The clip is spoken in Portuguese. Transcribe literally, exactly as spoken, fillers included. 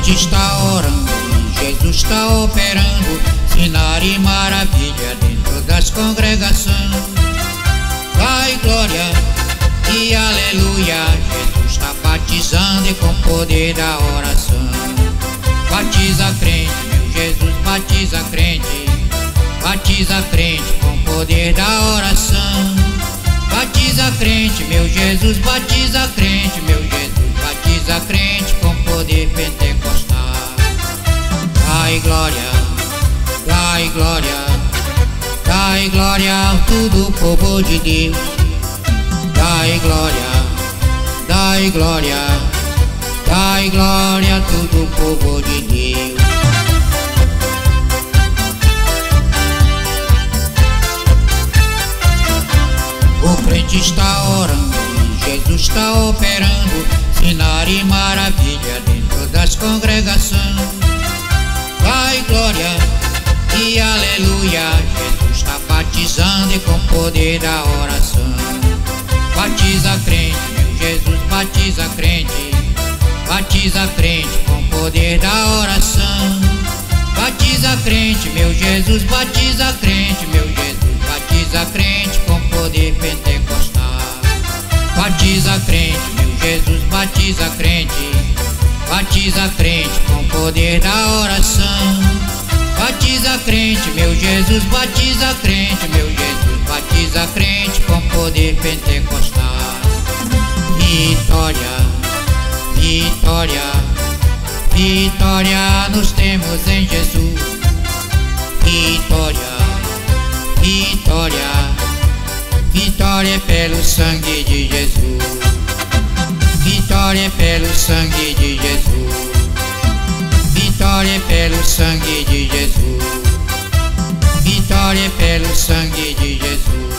crente está orando, Jesus está operando sinal e maravilha dentro das congregações. Vai glória e aleluia, Jesus está batizando e com poder da oração. Batiza crente, meu Jesus batiza crente, batiza crente com poder da oração. Batiza crente, meu Jesus batiza crente, meu Jesus batiza crente com poder pentecostal. Dai glória, dai glória, dai glória a todo o povo de Deus. Dai glória, dai glória, dai glória a todo o povo de Deus. O crente está orando, Jesus está operando sinal e maravilha dentro das congregações. Vai glória e aleluia, Jesus está batizando e com poder da oração. Batiza crente, meu Jesus batiza crente, batiza crente com poder da oração. Batiza crente, meu Jesus batiza crente, meu Jesus batiza crente com poder pentecostal. Batiza crente, meu Jesus batiza crente, batiza crente com poder da oração. Batiza crente, meu Jesus batiza crente, meu Jesus batiza crente com poder pentecostal. Vitória, vitória, vitória nos temos em Jesus. Vitória, vitória, vitória pelo sangue de Jesus. Vitória pelo sangue de Jesus. Vitória pelo sangue de Jesus. Vitória pelo sangue de Jesus.